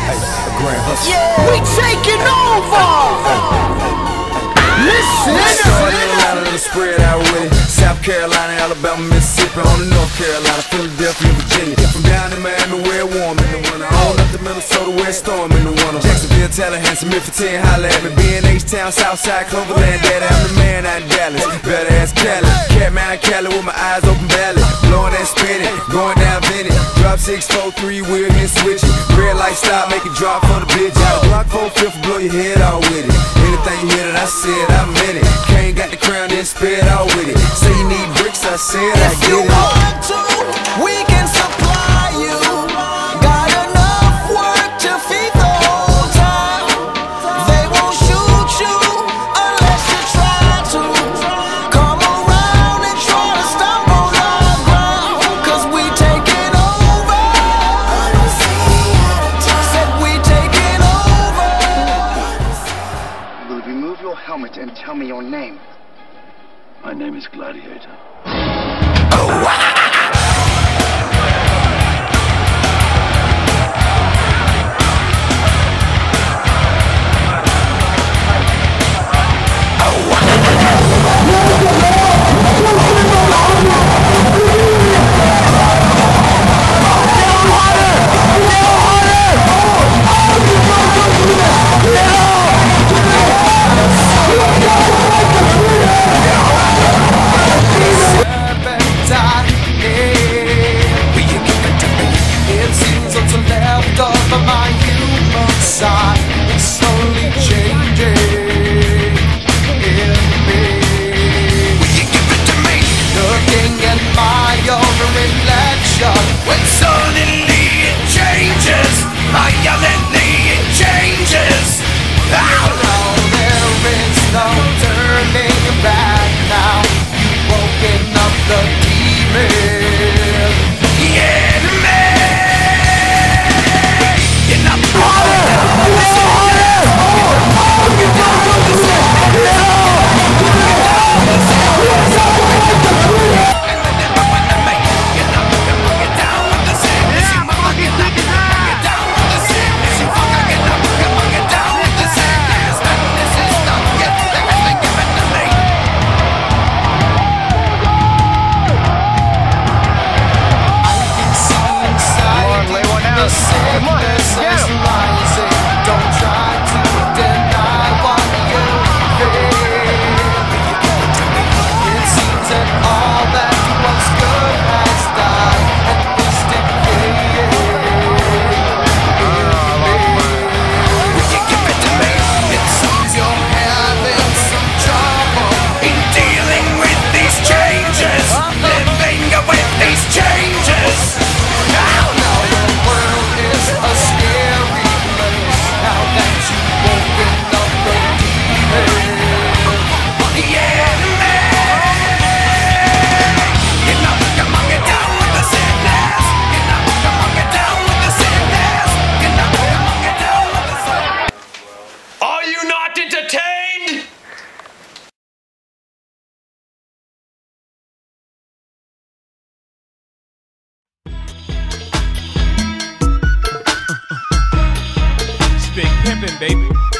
Grand hustle. Yeah. We taking over. Listen. Atlanta, little spread out with it. South Carolina, Alabama, Mississippi, on to North Carolina, Philadelphia, Virginia. From down in Miami, where it's warm in the winter. On up to Minnesota, where it's storm in the winter. Jacksonville, Tallahassee, Memphis, 10, holla at me. B&H-Town, Southside, Cloverland, daddy, I'm the man out in Dallas. Better ass Cali, Catman, Cali with my eyes open valley. Blowing and spinning, going down Vinny. Drop 6, 4, 3, wheel hit switching. Red light stop, make it drop for the bitch. Out of Glock 4, 5th, blow your head out with it. Anything you hear that I said, I meant it. Kane got the crown, then spit out with it. Say you need bricks, I said I get it. If you want to, we can supply you. Got enough work to feed the whole town. They won't shoot you unless you try to. Come around and try to stumble our ground, 'cause we taking over. Said we taking over. You will remove your helmet and tell me your name. My name is Gladiator. When suddenly it changes, violently it changes. Oh no, there is no turning back now. You've woken up the demon. The enemy. You're not entertained? Big pimpin', baby.